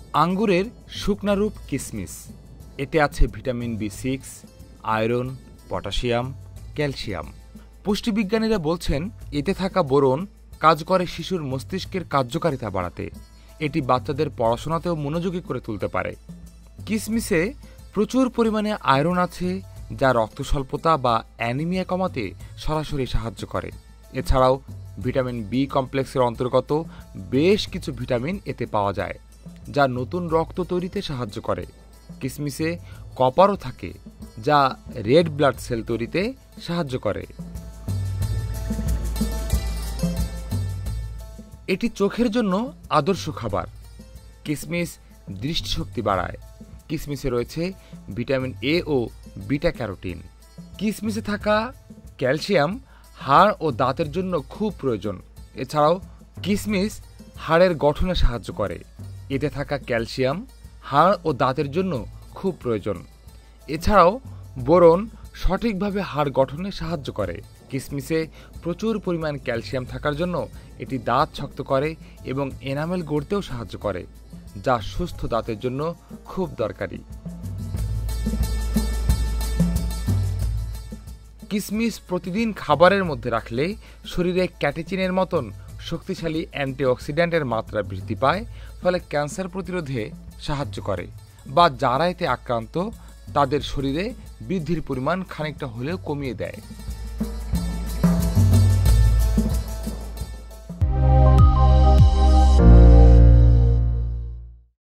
আঙ্গুরের শুকনা রূপ কিসমিস। এতে আছে vitamin B6, iron, potassium, calcium. পুষ্টিবিজ্ঞানীরা বলছেন এতে থাকা বোরন কাজ করে শিশুর মস্তিষ্কের কার্যকারিতা বাড়াতে। এটি বাচ্চাদের পড়াশোনাতেও মনোযোগী করে তুলতে পারে। কিসমিসে প্রচুর পরিমাণে আয়রন আছে, যা রক্ত স্বল্পতা বা অ্যানিমিয়া কমাতে সরাসরি সাহায্য করে। এছাড়াও ভিটামিন বি কমপ্লেক্সের অন্তর্গত বেশ কিছু ভিটামিন এতে পাওয়া যায়, যা নতুন রক্ত তৈরিতে সাহায্য করে। কিসমিসে কপারও থাকে, যা রেড ব্লাড সেল তৈরিতে সাহায্য করে। এটি চোখের জন্য আদর্শ খাবার। কিসমিস দৃষ্টিশক্তি বাড়ায়। কিসমিসে রয়েছে ভিটামিন এ ও বিটা ক্যারোটিন। কিসমিসে থাকা ক্যালসিয়াম হাড় ও দাঁতের জন্য খুব প্রয়োজন। এছাড়াও কিসমিস হাড়ের গঠনে সাহায্য করে। এতে থাকা ক্যালসিয়াম হাড় ও দাঁতের জন্য খুব প্রয়োজন। এছাড়াও বোরন সঠিকভাবে হাড় গঠনে সাহায্য করে। কিসমিসে প্রচুর পরিমাণ ক্যালসিয়াম থাকার জন্য এটি দাঁত শক্ত করে এবং এনামেল গড়তেও সাহায্য করে, যা সুস্থ দাঁতের জন্য খুব দরকারি। কিসমিস প্রতিদিন খাবারের মধ্যে রাখলে শরীরে ক্যাটেচিনের মতন শক্তিশালী অ্যান্টিঅক্সিডেন্টের মাত্রা বৃদ্ধি পায়, ফলে ক্যান্সার প্রতিরোধে সাহায্য করে, বা যারা এতে আক্রান্ত তাদের শরীরে বৃদ্ধির পরিমাণ খানিকটা হলেও কমিয়ে দেয়।